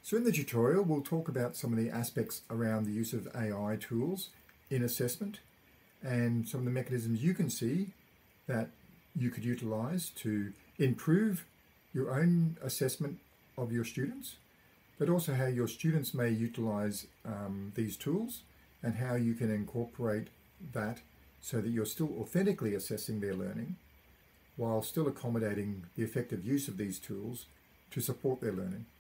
So in the tutorial, we'll talk about some of the aspects around the use of AI tools in assessment and some of the mechanisms you can see that you could utilize to improve your own assessment of your students, but also how your students may utilize these tools and how you can incorporate that so that you're still authentically assessing their learning while still accommodating the effective use of these tools to support their learning.